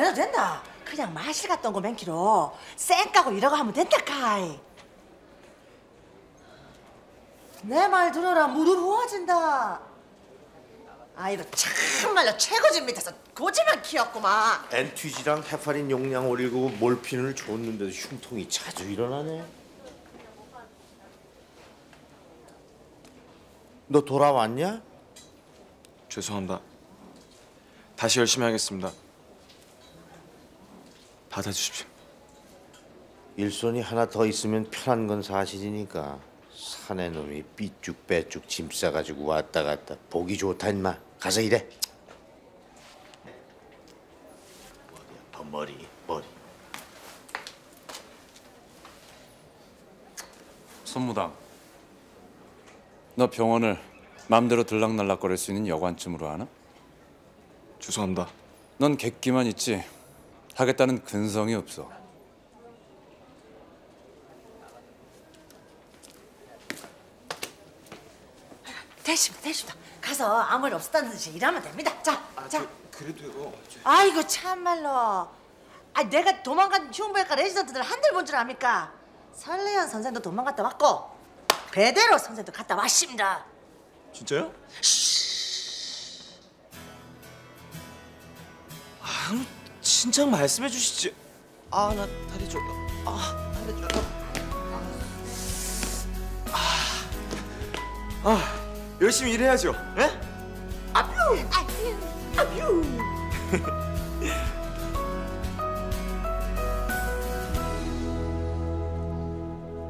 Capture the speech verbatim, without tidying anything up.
해도 된다. 그냥 마실 갔던 거 맨키로 쌩 까고 이러고 하면 된다 카이. 내 말 들어라. 무릎 후워진다. 아이고 참말로 최고집 밑에서 고집만 키웠구만. 엔투지랑 헤파린 용량 올리고 몰핀을 줬는데도 흉통이 자주 일어나네. 너 돌아왔냐? 죄송합니다. 다시 열심히 하겠습니다. 받아주십시오. 일손이 하나 더 있으면 편한 건 사실이니까 사내 놈이 삐죽빼죽 짐 싸가지고 왔다 갔다 보기 좋다 임마. 가서 일해. 머리야 더 머리 머리. 손무당, 너 병원을 맘대로 들락날락거릴 수 있는 여관쯤으로 하나? 죄송합니다. 넌 객기만 있지 하겠다는 근성이 없어. 됐습니다, 됐습니다. 가서 아무 일 없었다는 듯이 일하면 됩니다. 자, 아, 자. 저, 그래도요. 저... 아이고 참말로. 아, 내가 도망간 흉부외과 레지던트들 한들 본 줄 압니까? 설레연 선생도 도망갔다 왔고 배대로 선생도 갔다 왔습니다. 진짜요? 아, 진작 말씀해 주시지. 아, 나 다리 좀. 아, 다리 좀. 아, 아, 열심히 일해야죠. 예?